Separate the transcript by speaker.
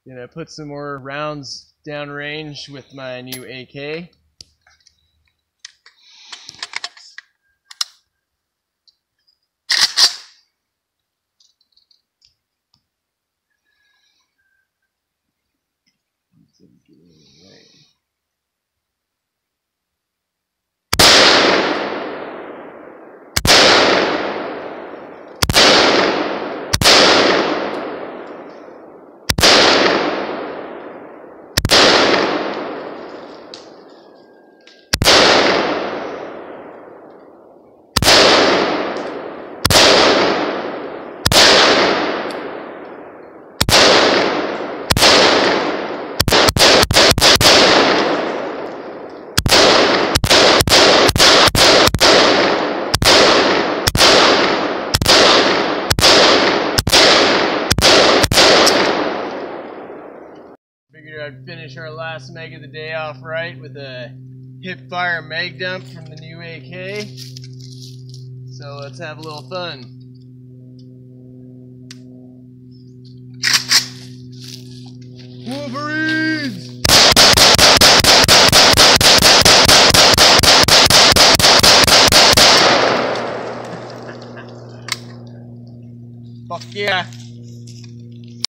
Speaker 1: Gonna put some more rounds downrange with my new AK. Figured I'd finish our last mag of the day off right with a hip fire mag dump from the new AK. So let's have a little fun. Wolverines! Fuck yeah!